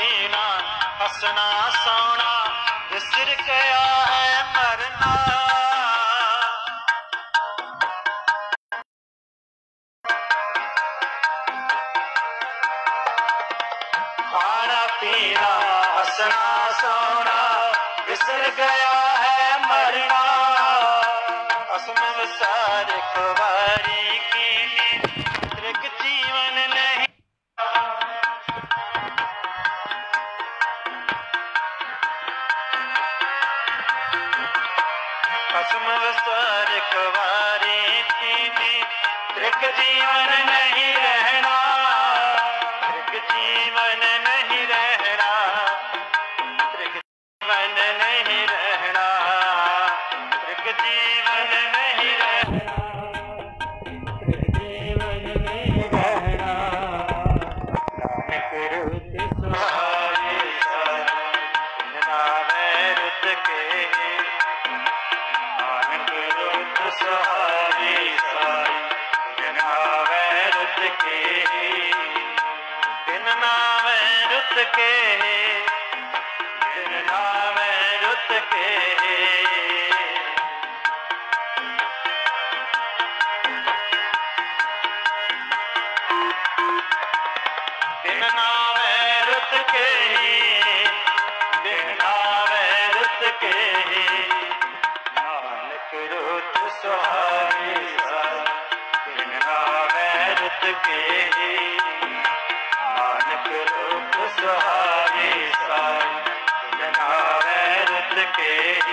पीना हंसना सोना बिसर गया है मरना। खाना पीना हंसना सोना बिसर गया है मरना। असम विसार कुंवारी की त्रिक जीवन नहीं। असम विसार कुंवारी की त्रिक जीवन नहीं रहना। त्रिक जीवन नहीं रहना। त्रिक जीवन नहीं रहना। त्रिक जीवन नहीं रहना। त्रिक जीवन नहीं रहना। नानक रुत सुहाए नावे रुत के। नानक रुत सुहाए नावे रुत के। दिन नावे रुत के। दिन नावे रुत के। दिन नावे रुत के। दिन नावे रुत के। नानक रुत सुहाए दिन नावे रुत के। नानक रुत सुहाए दिन नावे रुत के।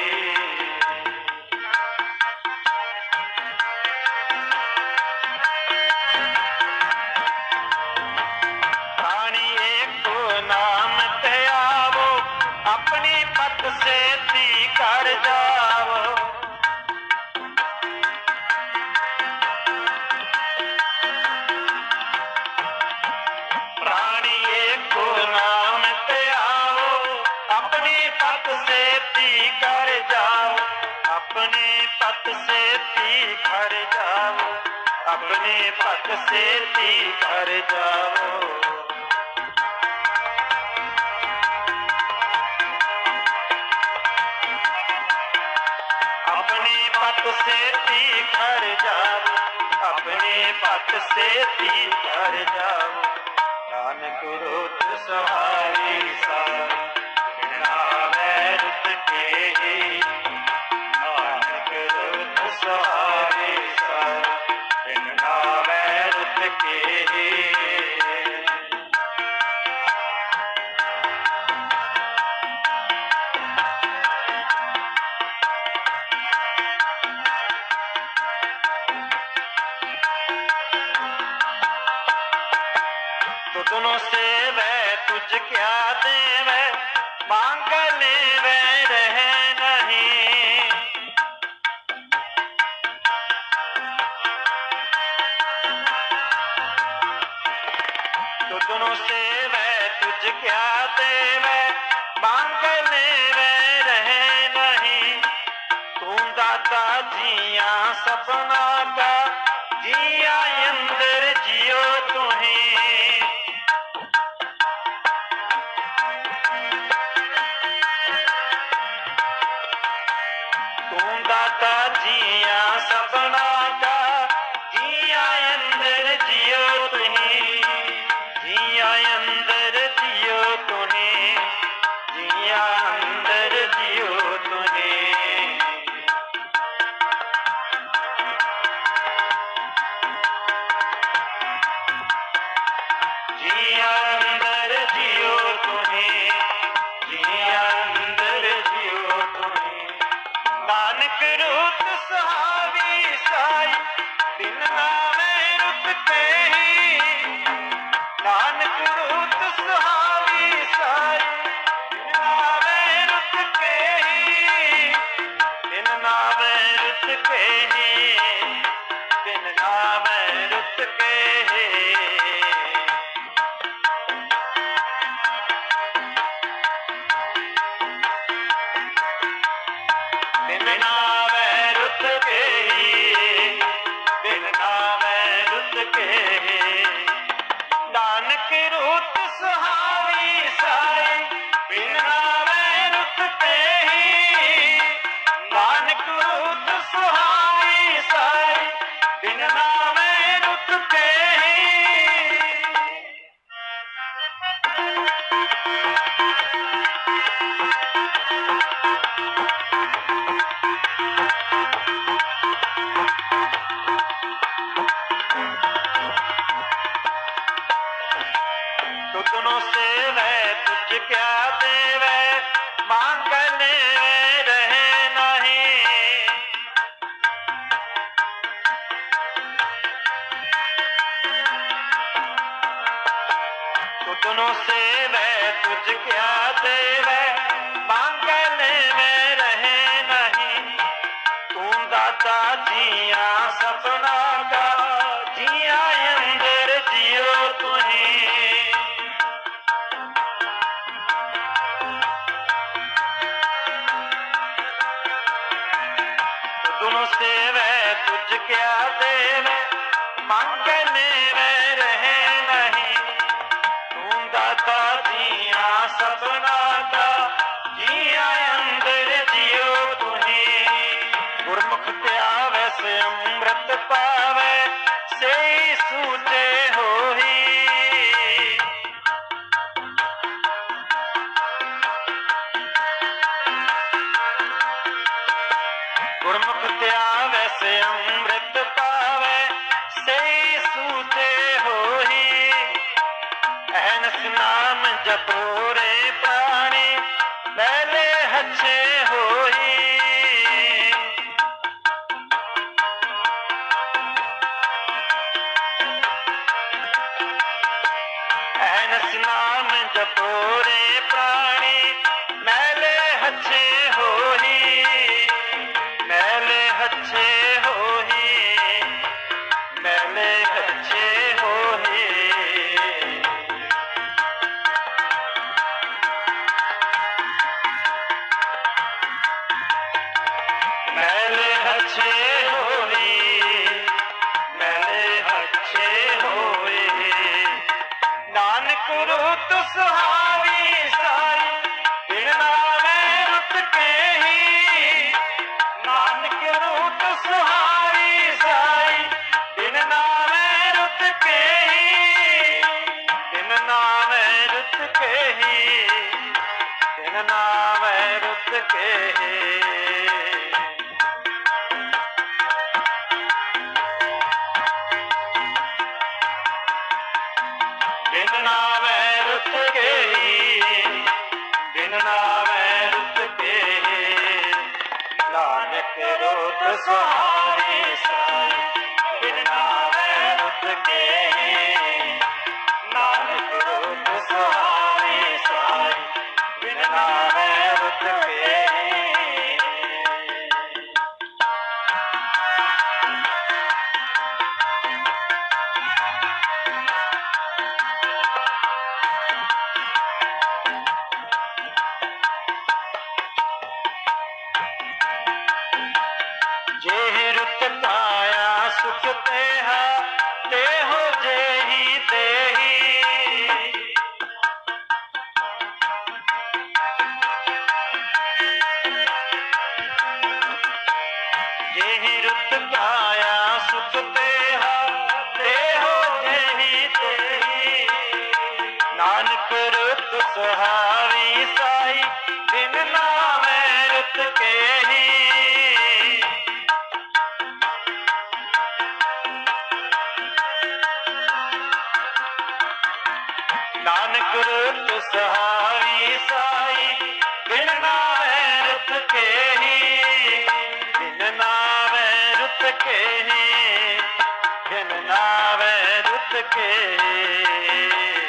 प्राणी एक नाम ते आवो अपनी पत से ती कर जावो। प्राणी एक नाम ते आओ अपनी पत से ती कर जाओ। अपने पत से ती कर जाओ। अपने पत से ती कर जाओ। अपने पत से ती कर जाओ। अपने पत से ती कर जाओ। नानक रुत सुहाए नावे रुत के। नानक रुत सुहाए नावे रुत के। तुझनो से वह तुझ क्या दे वह मांग ले वह रहे नहीं। तुझनो से वह तुझ क्या दे वह मांग ले वह रहे नहीं। तू दाता जिया सपना का जिया अंदर जियो तुम्हें। दाता जिया सपना का जिया अंदर जियो तुम्हें। जिया अंदर जियो तुम्हें। जिया अंदर जियो तुम्हें। जिया अंदर जियो तुम्हें। जिया अंदर जियो तुम्हें। नानक रुत सुहावी साई दिन नावे रुत के ही। नानक रुत सुहावी साई दिन नावे रुत के ही। दिन नावे रुत के ही। दिन नावे रुत के ही। दिन नावे रुत के। दिन नावे रुत के। नानक रुत सुहावी साई तुतनो से वह तुझ क्या देवे, मांगने रहे नहीं। तुतनो से वह तुझ क्या देवे, मांगने में रहे नहीं। तू दाता जिया सपना का, जिया अंदर जियो तुम्हें। तुतनो से वह तुझ क्या देवे, मांगने में रहे नहीं। दाता जिया सपना का, जिया अंदर जियो तुम्हें। गुरमुख त्यावे से अमृत पावे, से सूचे होही। गुरमुख त्यावे से अमृत पावे, से सूचे होही। अहनस नाम जपो रे प्राणी, पहले अच्छे होई। अहनस नाम जपो रे प्राणी, मैले अच्छे होई। मैले अच्छे होई, मैले अच्छे होई। मैले अच्छे होई, मैले अच्छे होई। नानक रूत सुहावी साई, बिन नावे रुत के ही। नानक रूत सुहावी साई, बिन नावे रुत के ही। बिन नावे रुत के ही, बिन नावे रुत के ही। बिन नावे रुत के ही, बिन नावे रुत के ही। नानक रूत सुहावी साई, बिन नावे रुत के ही। नानक रूत सुहावी साई, बिन नावे रुत के ही। जेहि रुत पाया सुख तेहा, तेहो जेहि तेहि। जेहि रुत पाया सुख तेहा, तेहो जेहि तेहि। नानक रुत सुहावी साई, बिन नावे रुत के ही। नानक रूत सुहावी साई, बिन नावे रुत के ही। बिन नावे रुत के ही, बिन नावे रुत के ही।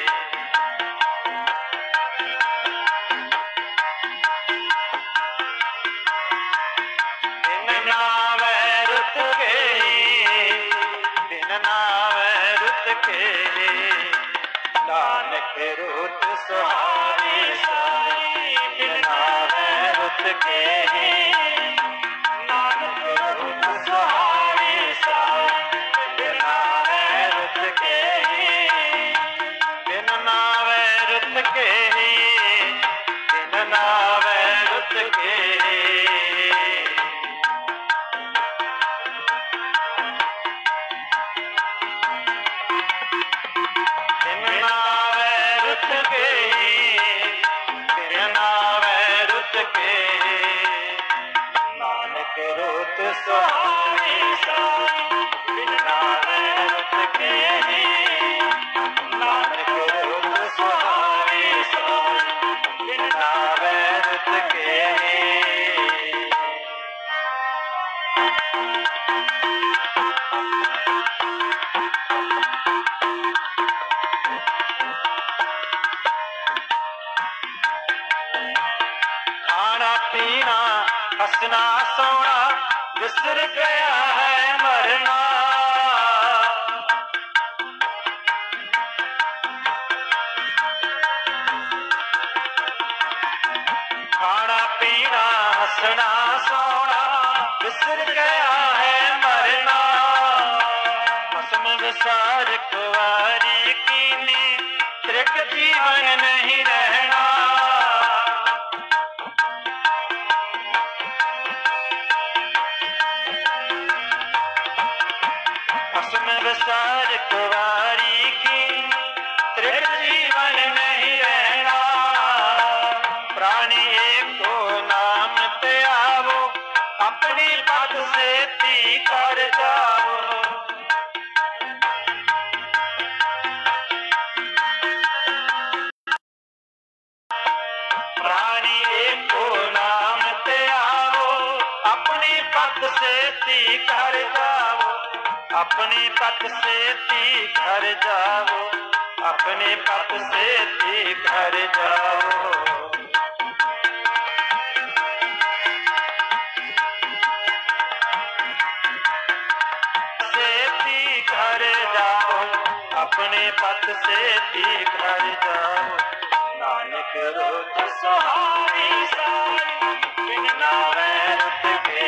बिन नावे रुत के ही, बिन नावे रुत के ही। नानक रूत सुहावी साई, बिन नावे रुत के ही। नानक रूत सुहावी साई, बिन नावे रुत के ही। बिन नावे रुत के ही, बिन नावे रुत के ही। बिन नावे रुत के ही, बिन नावे रुत के ही। नानक रूत सुहावी साई, बिन नावे रुत के ही। नानक रूत सुहावी हंसना सोना बिसर गया है मरना। खाना पीना हंसना सोना बिसर गया है मरना। भस्म विसार कुंवारी कीनी त्रिक जीवन नहीं रहना। भस्म विसार कुंवारी की त्रिक जीवन नहीं रहना। प्राणी एक को नाम ते आवो अपनी पद से ती कर जाओ। प्राणी एक को नाम ते आवो अपनी पद से ती कर जाओ। अपनी पद से ती कर जाओ। अपने पद से ती कर जाओ। घर जाओ अपने पथ से ती घर जाओ। नानक रोज सुहानी सारी बिन नावे रुत के।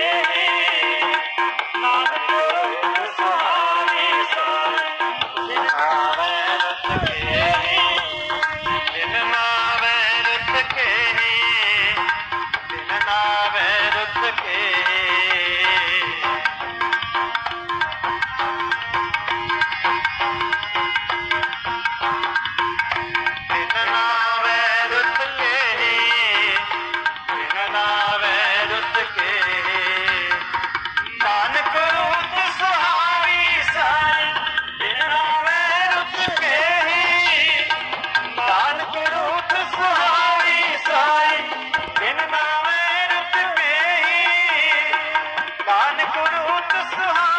नानक रोज सुहानी सारी बिन नावे रुत के। बिन नावे रुत के। बिन नावे रुत के। नानक रूप सुहाना।